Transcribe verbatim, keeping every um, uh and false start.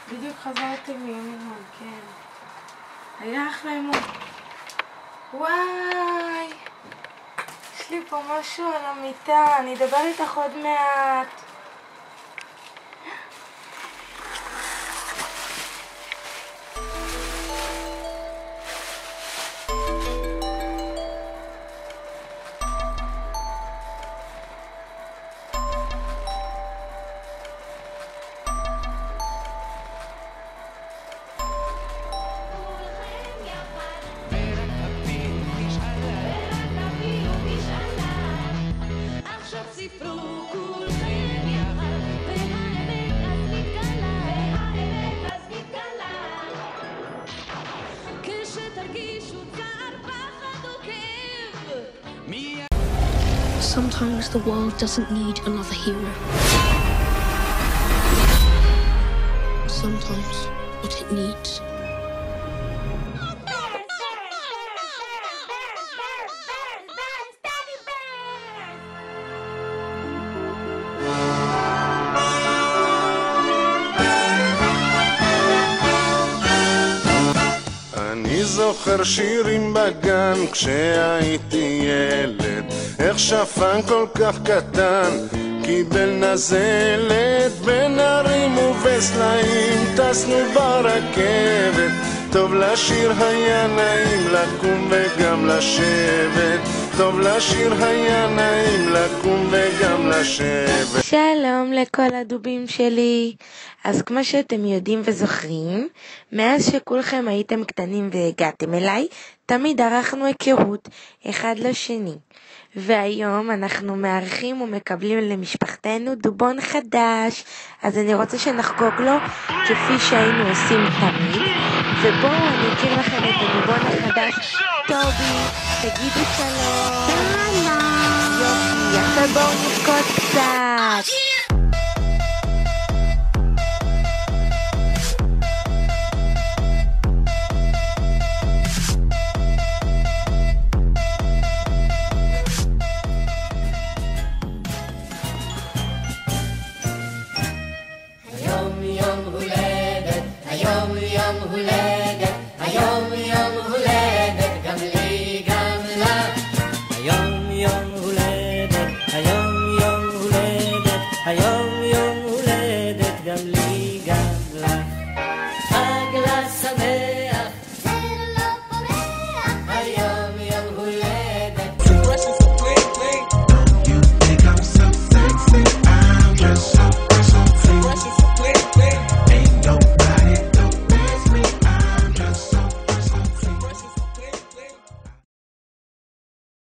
בדיוק חזרתי מאימון, כן. היה אחלה אימון. וואי, יש לי פה משהו על המיטה, אני אדבר איתך עוד מעט. Sometimes the world doesn't need another hero. Sometimes what it needs. אני זוכר שירים בגן כשהייתי ילד, איך שפן כל כך קטן קיבל נזלת, בין הרים ובסלעים טסנו ברכבת, טוב לשיר היה נעים לקום וגם לשבת, טוב לשיר היה נעים לקום וגם לשבת. שלום לכל הדובים שלי. אז כמו שאתם יודעים וזוכרים, מאז שכולכם הייתם קטנים והגעתם אליי, תמיד ערכנו היכרות אחד לשני. והיום אנחנו מארחים ומקבלים למשפחתנו דובון חדש. אז אני רוצה שנחגוג לו כפי שהיינו עושים תמיד. ובואו אני אכיר לכם את הדובון החדש. טובי, תגידו שלום. שלום. יופי, עכשיו בואו נרקוד קצת. היום יום הולדת, היום יום הולדת